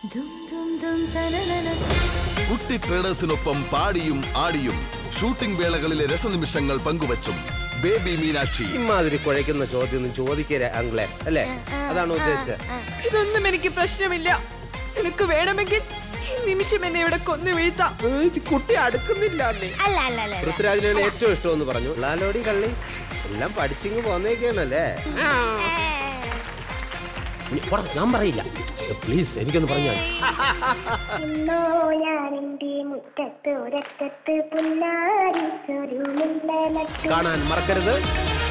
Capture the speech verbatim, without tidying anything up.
കുട്ടി ട്രേഡേഴ്സിനൊപ്പം പാടിയും ആടിയും ഷൂട്ടിംഗ് വേളകളിലെ രസനിമിഷങ്ങൾ പങ്കുവച്ചും ബേബി മീനാക്ഷി. ഇമാതിരി കുഴയ്ക്കുന്ന ചോദ്യം ചോദിക്കരുത് അങ്കിളെ, അല്ലേ? അതാണ് ഉദ്ദേശിച്ചത്. ഇതൊന്നും എനിക്ക് പ്രശ്നമില്ല. നിനക്ക് വേണമെങ്കിൽ ഈ നിമിഷം എന്നെ ഇവിടെ കൊന്നു വീഴ്ത്താം. കുട്ടി അടുക്കുന്നില്ല. പൃഥ്വിരാജിനാണ് ഏറ്റവും ഇഷ്ടമെന്ന് പറഞ്ഞു. ലാലോടി കള്ളി എല്ലാം പഠിച്ചിങ്ങ് പോന്നേക്കാണല്ലേ. ഞാൻ പറയില്ല, പ്ലീസ് എനിക്കൊന്ന് പറഞ്ഞാൽ. കാണാൻ മറക്കരുത്.